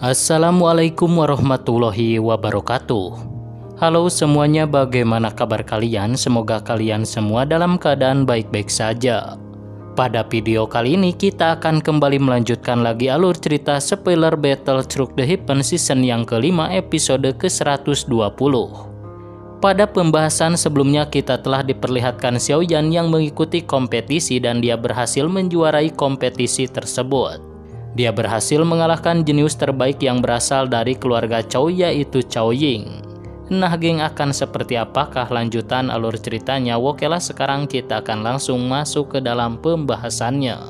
Assalamualaikum warahmatullahi wabarakatuh. Halo semuanya, bagaimana kabar kalian? Semoga kalian semua dalam keadaan baik-baik saja. Pada video kali ini kita akan kembali melanjutkan lagi alur cerita spoiler Battle Through the Heaven season yang kelima episode ke-120. Pada pembahasan sebelumnya kita telah diperlihatkan Xiaoyan yang mengikuti kompetisi dan dia berhasil menjuarai kompetisi tersebut. Dia berhasil mengalahkan jenius terbaik yang berasal dari keluarga Chou, yaitu Chou Ying. Nah geng, akan seperti apakah lanjutan alur ceritanya? Okelah, sekarang kita akan langsung masuk ke dalam pembahasannya.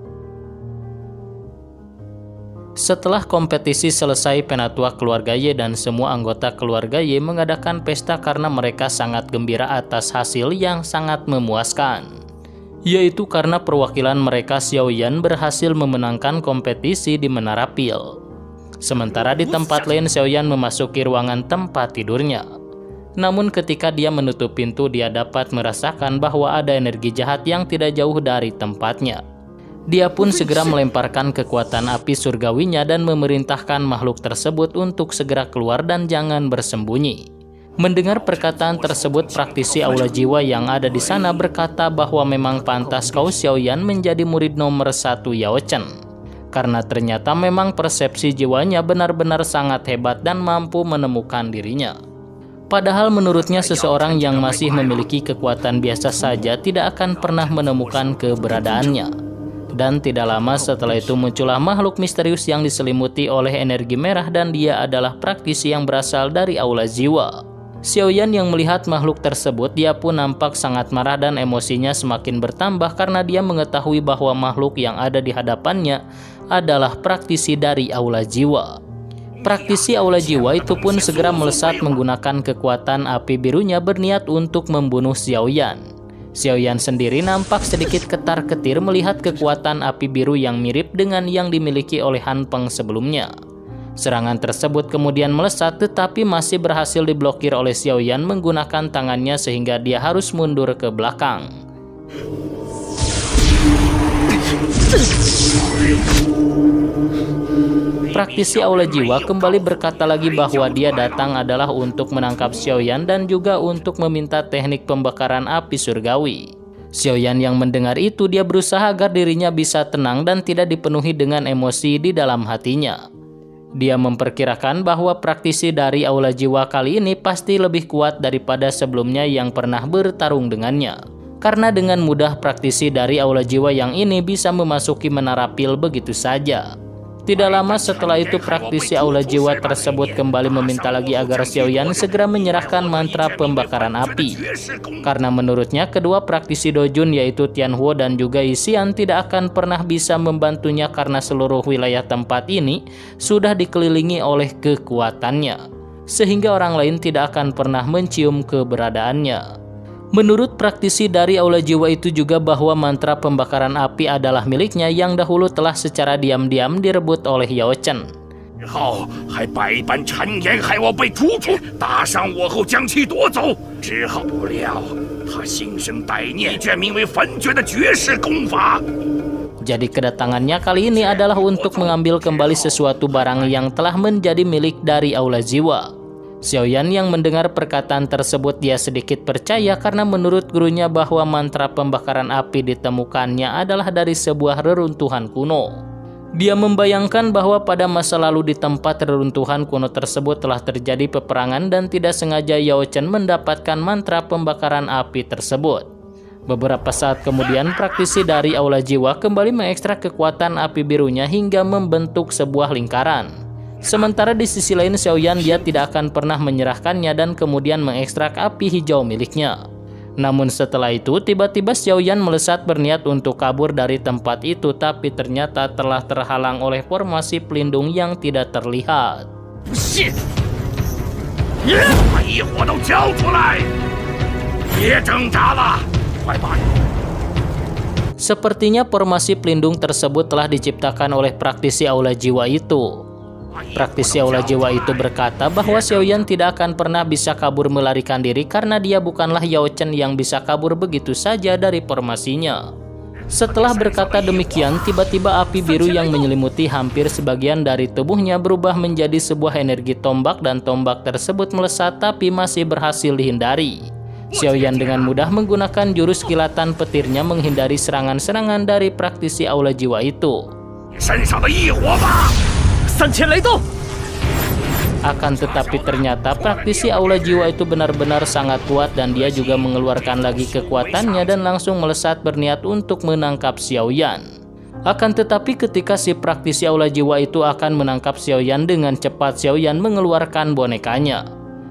Setelah kompetisi selesai, penatua keluarga Ye dan semua anggota keluarga Ye mengadakan pesta karena mereka sangat gembira atas hasil yang sangat memuaskan. Yaitu karena perwakilan mereka Xiaoyan berhasil memenangkan kompetisi di Menara Pil. Sementara di tempat lain Xiaoyan memasuki ruangan tempat tidurnya. Namun ketika dia menutup pintu, dia dapat merasakan bahwa ada energi jahat yang tidak jauh dari tempatnya. Dia pun segera melemparkan kekuatan api surgawinya dan memerintahkan makhluk tersebut untuk segera keluar dan jangan bersembunyi. Mendengar perkataan tersebut, praktisi aula jiwa yang ada di sana berkata bahwa memang pantas kau Xiaoyan menjadi murid nomor 1 Yao Chen. Karena ternyata memang persepsi jiwanya benar-benar sangat hebat dan mampu menemukan dirinya. Padahal menurutnya seseorang yang masih memiliki kekuatan biasa saja tidak akan pernah menemukan keberadaannya. Dan tidak lama setelah itu muncullah makhluk misterius yang diselimuti oleh energi merah dan dia adalah praktisi yang berasal dari aula jiwa. Xiaoyan yang melihat makhluk tersebut, dia pun nampak sangat marah dan emosinya semakin bertambah karena dia mengetahui bahwa makhluk yang ada di hadapannya adalah praktisi dari aula jiwa. Praktisi aula jiwa itu pun segera melesat menggunakan kekuatan api birunya berniat untuk membunuh Xiaoyan. Xiaoyan sendiri nampak sedikit ketar-ketir melihat kekuatan api biru yang mirip dengan yang dimiliki oleh Han Peng sebelumnya. Serangan tersebut kemudian melesat tetapi masih berhasil diblokir oleh Xiaoyan menggunakan tangannya sehingga dia harus mundur ke belakang. Praktisi aula jiwa kembali berkata lagi bahwa dia datang adalah untuk menangkap Xiaoyan dan juga untuk meminta teknik pembakaran api surgawi. Xiaoyan yang mendengar itu, dia berusaha agar dirinya bisa tenang dan tidak dipenuhi dengan emosi di dalam hatinya. Dia memperkirakan bahwa praktisi dari aula jiwa kali ini pasti lebih kuat daripada sebelumnya yang pernah bertarung dengannya. Karena dengan mudah praktisi dari aula jiwa yang ini bisa memasuki Menara Pil begitu saja. Tidak lama setelah itu praktisi aula jiwa tersebut kembali meminta lagi agar Xiaoyan segera menyerahkan mantra pembakaran api. Karena menurutnya kedua praktisi Dojun yaitu Tianhuo dan juga Yixian tidak akan pernah bisa membantunya karena seluruh wilayah tempat ini sudah dikelilingi oleh kekuatannya. Sehingga orang lain tidak akan pernah mencium keberadaannya. Menurut praktisi dari aula jiwa itu juga bahwa mantra pembakaran api adalah miliknya yang dahulu telah secara diam-diam direbut oleh Yao Chen. Jadi kedatangannya kali ini adalah untuk mengambil kembali sesuatu barang yang telah menjadi milik dari aula jiwa. Xiaoyan yang mendengar perkataan tersebut, dia sedikit percaya karena menurut gurunya bahwa mantra pembakaran api ditemukannya adalah dari sebuah reruntuhan kuno. Dia membayangkan bahwa pada masa lalu di tempat reruntuhan kuno tersebut telah terjadi peperangan dan tidak sengaja Yao Chen mendapatkan mantra pembakaran api tersebut. Beberapa saat kemudian praktisi dari aula jiwa kembali mengekstrak kekuatan api birunya hingga membentuk sebuah lingkaran. Sementara di sisi lain Xiaoyan dia tidak akan pernah menyerahkannya dan kemudian mengekstrak api hijau miliknya. Namun setelah itu tiba-tiba Xiaoyan melesat berniat untuk kabur dari tempat itu, tapi ternyata telah terhalang oleh formasi pelindung yang tidak terlihat. Sepertinya formasi pelindung tersebut telah diciptakan oleh praktisi aula jiwa itu. Praktisi aula jiwa itu berkata bahwa Xiaoyan tidak akan pernah bisa kabur melarikan diri karena dia bukanlah Yao Chen yang bisa kabur begitu saja dari formasinya. Setelah berkata demikian, tiba-tiba api biru yang menyelimuti hampir sebagian dari tubuhnya berubah menjadi sebuah energi tombak dan tombak tersebut melesat tapi masih berhasil dihindari. Xiaoyan dengan mudah menggunakan jurus kilatan petirnya menghindari serangan-serangan dari praktisi aula jiwa itu. Akan tetapi ternyata praktisi aula jiwa itu benar-benar sangat kuat dan dia juga mengeluarkan lagi kekuatannya dan langsung melesat berniat untuk menangkap Xiaoyan. Akan tetapi ketika si praktisi aula jiwa itu akan menangkap Xiaoyan, dengan cepat Xiaoyan mengeluarkan bonekanya.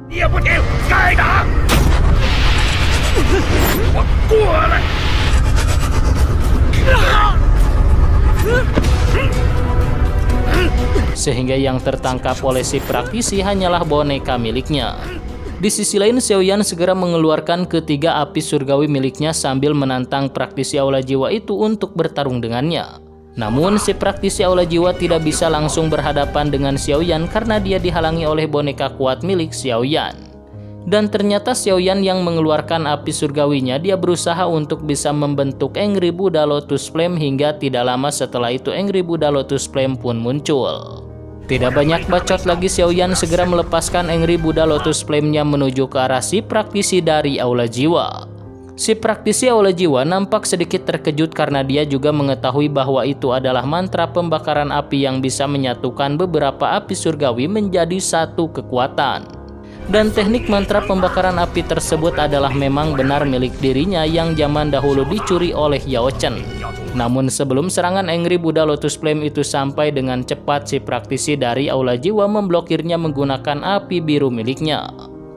Sehingga yang tertangkap oleh si praktisi hanyalah boneka miliknya. Di sisi lain, Xiaoyan segera mengeluarkan ketiga api surgawi miliknya sambil menantang praktisi aula jiwa itu untuk bertarung dengannya. Namun si praktisi aula jiwa tidak bisa langsung berhadapan dengan Xiaoyan karena dia dihalangi oleh boneka kuat milik Xiaoyan. Dan ternyata Xiaoyan yang mengeluarkan api surgawinya, dia berusaha untuk bisa membentuk Angry Buddha Lotus Flame hingga tidak lama setelah itu Angry Buddha Lotus Flame pun muncul. Tidak banyak bacot lagi, Xiaoyan segera melepaskan Angry Buddha Lotus Flame-nya menuju ke arah si praktisi dari aula jiwa. Si praktisi aula jiwa nampak sedikit terkejut karena dia juga mengetahui bahwa itu adalah mantra pembakaran api yang bisa menyatukan beberapa api surgawi menjadi satu kekuatan. Dan teknik mantra pembakaran api tersebut adalah memang benar milik dirinya yang zaman dahulu dicuri oleh Yao Chen. Namun sebelum serangan Angry Buddha Lotus Flame itu sampai, dengan cepat si praktisi dari aula jiwa memblokirnya menggunakan api biru miliknya.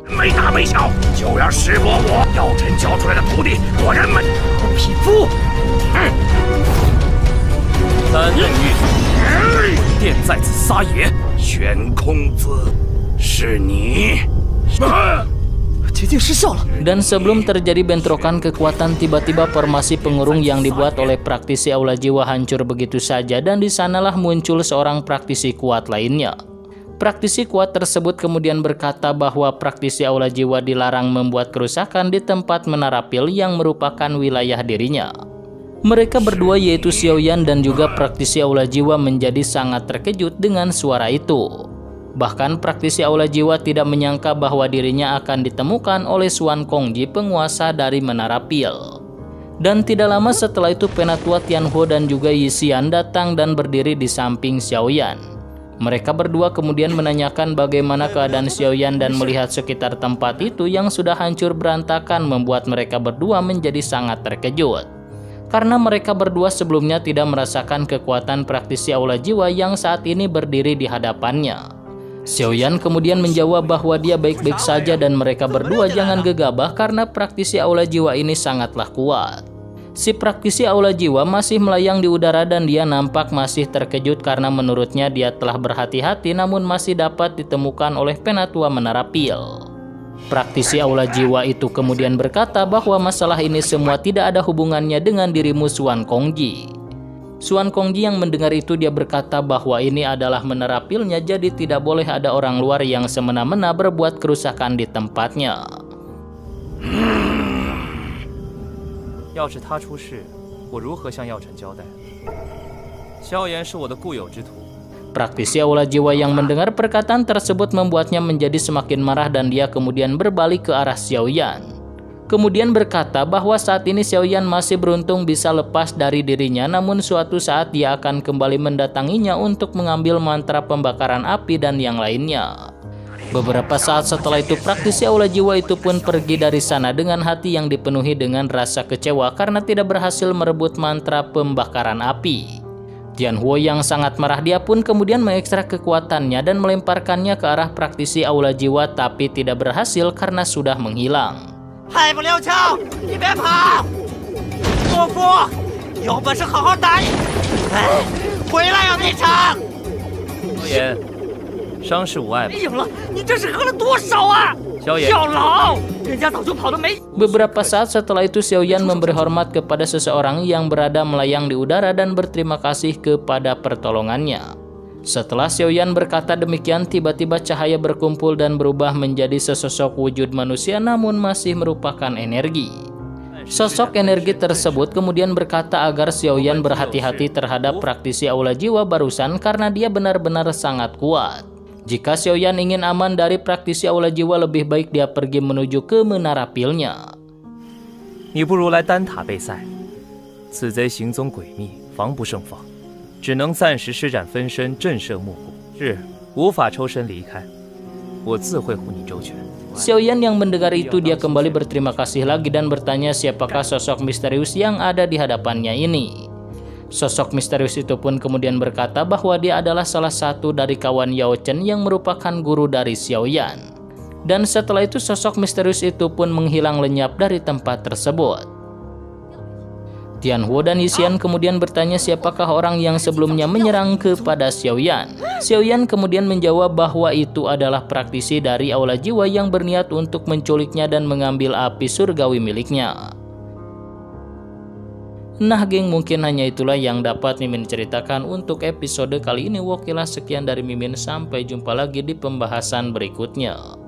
Dan sebelum terjadi bentrokan kekuatan, tiba-tiba formasi pengurung yang dibuat oleh praktisi aula jiwa hancur begitu saja, dan di sanalah muncul seorang praktisi kuat lainnya. Praktisi kuat tersebut kemudian berkata bahwa praktisi aula jiwa dilarang membuat kerusakan di tempat menara pil yang merupakan wilayah dirinya. Mereka berdua, yaitu Xiaoyan dan juga praktisi aula jiwa, menjadi sangat terkejut dengan suara itu. Bahkan praktisi aula jiwa tidak menyangka bahwa dirinya akan ditemukan oleh Xuan Kongji, penguasa dari menara pil. Dan tidak lama setelah itu Penatua Tianhuo dan juga Yi Xian datang dan berdiri di samping Xiaoyan. Mereka berdua kemudian menanyakan bagaimana keadaan Xiaoyan, dan melihat sekitar tempat itu yang sudah hancur berantakan membuat mereka berdua menjadi sangat terkejut. Karena mereka berdua sebelumnya tidak merasakan kekuatan praktisi aula jiwa yang saat ini berdiri di hadapannya. Xiaoyan kemudian menjawab bahwa dia baik-baik saja dan mereka berdua jangan gegabah karena praktisi aula jiwa ini sangatlah kuat. Si praktisi aula jiwa masih melayang di udara dan dia nampak masih terkejut karena menurutnya dia telah berhati-hati namun masih dapat ditemukan oleh Penatua Menara Pil. Praktisi aula jiwa itu kemudian berkata bahwa masalah ini semua tidak ada hubungannya dengan dirimu, Xuan Kongji. Xuan Kongji yang mendengar itu, dia berkata bahwa ini adalah menara pilnya, jadi tidak boleh ada orang luar yang semena-mena berbuat kerusakan di tempatnya. Praktisi aula jiwa yang mendengar perkataan tersebut membuatnya menjadi semakin marah dan dia kemudian berbalik ke arah Xiaoyan. Kemudian berkata bahwa saat ini Xiaoyan masih beruntung bisa lepas dari dirinya, namun suatu saat dia akan kembali mendatanginya untuk mengambil mantra pembakaran api dan yang lainnya. Beberapa saat setelah itu praktisi aula jiwa itu pun pergi dari sana dengan hati yang dipenuhi dengan rasa kecewa karena tidak berhasil merebut mantra pembakaran api. Tianhuo yang sangat marah, dia pun kemudian mengekstrak kekuatannya dan melemparkannya ke arah praktisi aula jiwa, tapi tidak berhasil karena sudah menghilang. 太不留情，你别跑！伯父，有本事好好打你！哎，回来呀，内城！ 萧炎，伤势无碍吧？ 没影了，你这是喝了多少啊？ 萧炎， 小狼，人家早就跑得没。 Beberapa saat setelah itu Xiaoyan memberi hormat kepada seseorang yang berada melayang di udara dan berterima kasih kepada pertolongannya. Setelah Xiaoyan berkata demikian, tiba-tiba cahaya berkumpul dan berubah menjadi sesosok wujud manusia namun masih merupakan energi. Sosok energi tersebut kemudian berkata agar Xiaoyan berhati-hati terhadap praktisi aula jiwa barusan karena dia benar-benar sangat kuat. Jika Xiaoyan ingin aman dari praktisi aula jiwa, lebih baik dia pergi menuju ke menara pilnya. 你不如来丹塔备赛，此贼行踪诡秘，防不胜防，只能暂时施展分身震慑幕后，是无法抽身离开。我自会护你周全。 Xiaoyan yang mendengar itu dia kembali berterima kasih lagi dan bertanya siapakah sosok misterius yang ada di hadapannya ini. Sosok misterius itu pun kemudian berkata bahwa dia adalah salah satu dari kawan Yao Chen yang merupakan guru dari Xiaoyan. Dan setelah itu sosok misterius itu pun menghilang lenyap dari tempat tersebut. Tianhuo dan Yixian kemudian bertanya siapakah orang yang sebelumnya menyerang kepada Xiaoyan. Xiaoyan kemudian menjawab bahwa itu adalah praktisi dari aula jiwa yang berniat untuk menculiknya dan mengambil api surgawi miliknya. Nah geng, mungkin hanya itulah yang dapat Mimin ceritakan untuk episode kali ini. Wakilah sekian dari Mimin, sampai jumpa lagi di pembahasan berikutnya.